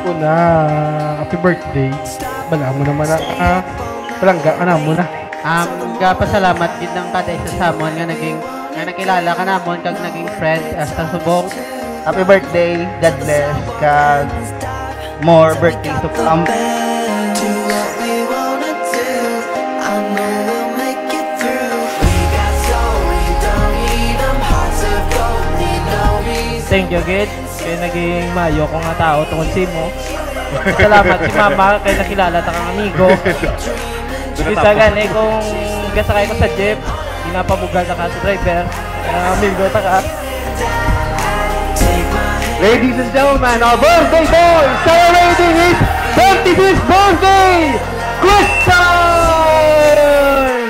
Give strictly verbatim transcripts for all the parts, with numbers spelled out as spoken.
una, happy birthday. Bala mo naman na, ah, palangga ka na mo na. Um, gapasalamat gid ng kada isa sa amon nga naging nga nakilala ka namon kag naging friend hasta subong. Happy birthday, God bless, kag more birthdays to come. Thank you, Gid. Kaya naging mayo ko nga tao tungkol si mo. Salamat si Mama kaya nakilala ta kang amigo. Bisa gani kung gasakay ko sa jeep, ginapabugal na ka sa driver. Uh, amigo ta ka. Ladies and gentlemen, our birthday boy celebrating his twenty-fifth birthday, Christian!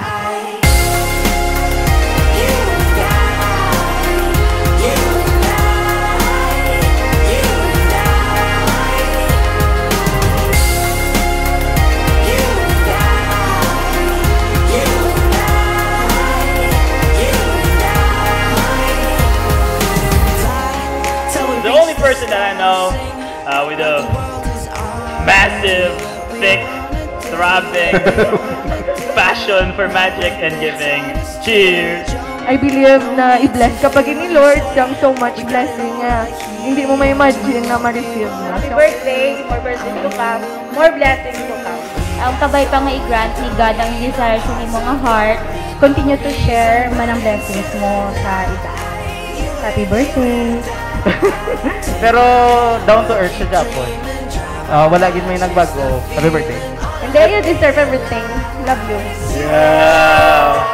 The only person that I know uh, with a massive, thick, throbbing passion for magic and giving. Cheers! I believe na i-bless kapag ni Lord siyang so much blessing nga hindi mo may imagine na ma-receive na. Happy birthday! More birthdays to come. More blessings to come. Ang kabay pa nga i-grant ni God ang desire sa ni mga heart. Continue to share man ang blessings mo sa iba. Happy birthday! Pero down to earth sa Japon. Uh, wala gid may nagbago. Happy birthday. And then you deserve everything. Love you. Yeah!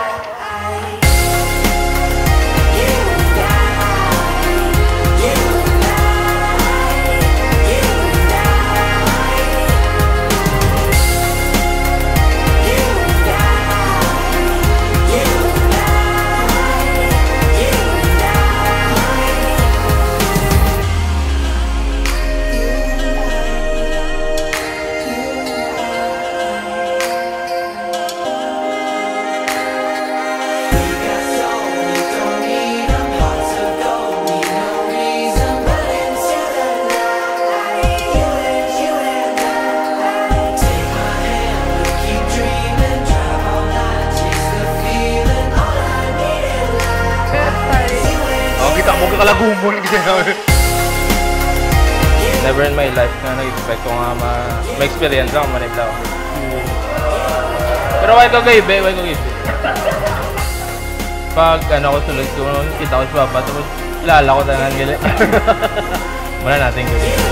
Kalagumon Never in my life na nag-expect ko nga ma-experience ako manibla ako. Pero why ko gaibe, why ko gaibe. Pag ano ko sulod ko, kita ko sa baba, tapos kilala ko tanan gila. Wala natin gawin.